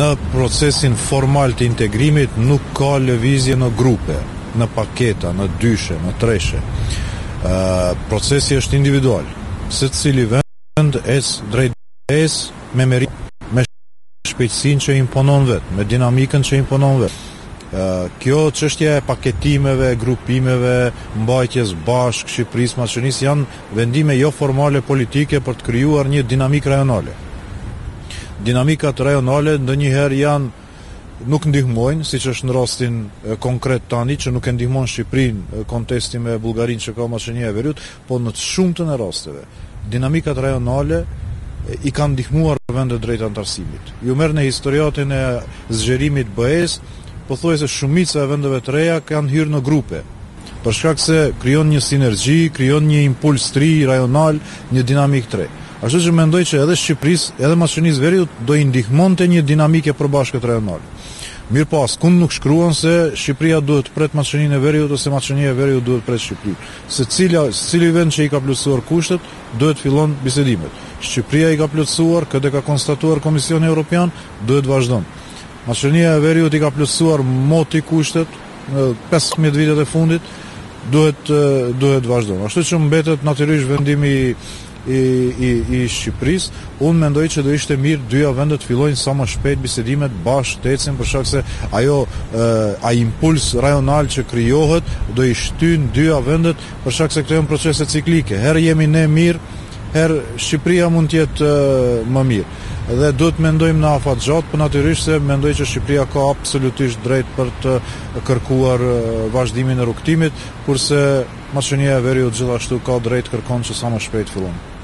në procesin formal të integrimit nuk ka lëvizje në grupe, në paketa, në dyshe, në treshe. Procesi është individual. Secili vend drejt me merit, me shpejtësinë që imponon vetë, me dinamikën që imponon vetë. Kjo çështja e paketimeve, grupimeve, mbajtjes bashkë, Shqipërisë, Maqedonisë janë vendime jo formale politike për të krijuar një dinamikë rajonale. Dinamikat rajonale ndonjëherë nuk ndihmojnë, siç është në rastin konkret tani që nuk e ndihmon Shqipërinë kontesti me Bullgarinë që ka Maqedonia e Veriut, po në të shumtën e rasteve dinamikat rajonale i kanë ndihmuar vendet drejt antarësimit. Ju merr në historiatin e zgjerimit BE-s, pothuajse shumica e vendeve të reja kanë hyrë në grupe, për shkak se krijon një sinergji, krijon një impuls të ri rajonal, një dinamikë të re. Ashtu që mendoj që edhe Shqipërisë, edhe Maqedonisë Veriut do i ndihmonte një dinamike përbashkët rajonale. Mirë po, askund nuk shkruan se Shqipëria duhet pret Maqedoninë e Veriut ose Maqedonia e Veriut duhet pret Shqipërinë. Secili vend që i ka plotësuar kushtet duhet fillon bisedimet. Shqipëria i ka plotësuar, këtë ka konstatuar Komisioni Evropian, duhet vazhdon. Maqedonia e Veriut i ka plotësuar moti kushtet në 15 vitet e fundit, duhet vazhdon. Ashtu që mbetet natyrisht vendimi i Shqipërisë. Unë mendoj që do ishte mirë dyja vendet fillojnë sa më shpejt bisedimet bashkë të ecin, për shkak se ai impuls rajonal që krijohet do i shtyn dyja vendet, për shkak se këto janë procese ciklike. Herë jemi ne mirë, herë Shqipëria mund të jetë më mirë. Dhe duhet mendojmë në afat gjatë, por natyrisht se mendoj që Shqipëria ka absolutisht drejt për të kërkuar vazhdimin e rrugtimit, kurse Maqedonia e Veriut gjithashtu ka drejt kërkon që sa më shpejt fillon.